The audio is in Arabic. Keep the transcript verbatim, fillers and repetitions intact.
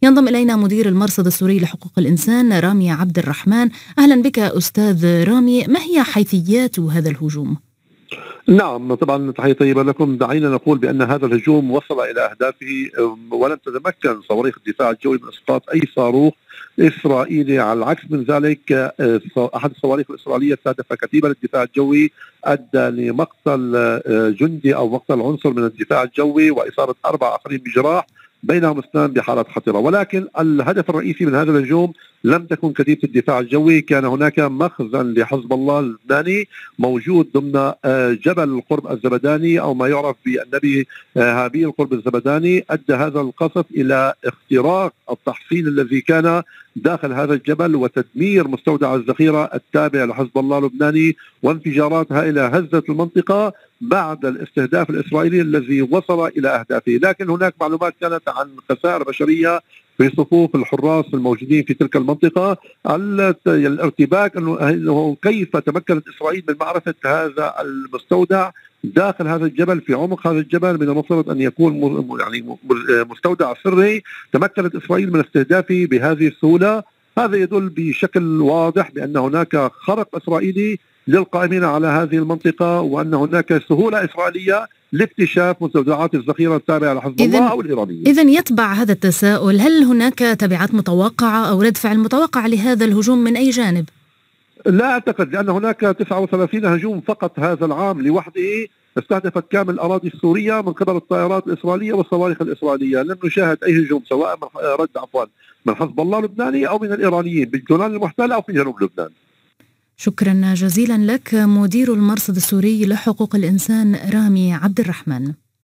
ينضم إلينا مدير المرصد السوري لحقوق الإنسان رامي عبد الرحمن. أهلا بك أستاذ رامي، ما هي حيثيات هذا الهجوم؟ نعم طبعا، تحية طيبة لكم. دعينا نقول بأن هذا الهجوم وصل إلى أهدافه ولم تتمكن صواريخ الدفاع الجوي من إسقاط أي صاروخ إسرائيلي. على العكس من ذلك، أحد الصواريخ الإسرائيلية استهدف كتيبة للدفاع الجوي، أدى لمقتل جندي أو مقتل عنصر من الدفاع الجوي وإصابة أربع آخرين بجراح، بينهم اثنان بحالات خطرة. ولكن الهدف الرئيسي من هذا الهجوم لم تكن كتيبة الدفاع الجوي، كان هناك مخزن لحزب الله اللبناني موجود ضمن جبل القرب الزبداني أو ما يعرف بالنبي هابيل القرب الزبداني. أدى هذا القصف إلى اختراق التحصين الذي كان داخل هذا الجبل وتدمير مستودع الذخيرة التابع لحزب الله اللبناني، وانفجارات هائلة هزت المنطقة بعد الاستهداف الإسرائيلي الذي وصل إلى أهدافه. لكن هناك معلومات كانت عن خسائر بشرية في صفوف الحراس الموجودين في تلك المنطقة. الارتباك أنه كيف تمكنت إسرائيل من معرفة هذا المستودع داخل هذا الجبل في عمق هذا الجبل، من المفترض أن يكون يعني مستودع سري، تمكنت إسرائيل من استهدافه بهذه السهولة. هذا يدل بشكل واضح بأن هناك خرق إسرائيلي للقائمين على هذه المنطقة، وأن هناك سهولة إسرائيلية لاكتشاف مستودعات الذخيرة التابعة لحزب الله أو الإيرانية. إذن يتبع هذا التساؤل، هل هناك تبعات متوقعة أو رد فعل متوقع لهذا الهجوم من أي جانب؟ لا أعتقد، لأن هناك تسعة وثلاثين هجوم فقط هذا العام لوحده استهدفت كامل الأراضي السورية من قبل الطائرات الإسرائيلية والصواريخ الإسرائيلية. لم نشاهد أي هجوم سواء من رد عفوا من حزب الله اللبناني أو من الإيرانيين بالجولان المحتلة أو في جنوب لبنان. شكرا جزيلا لك مدير المرصد السوري لحقوق الإنسان رامي عبد الرحمن.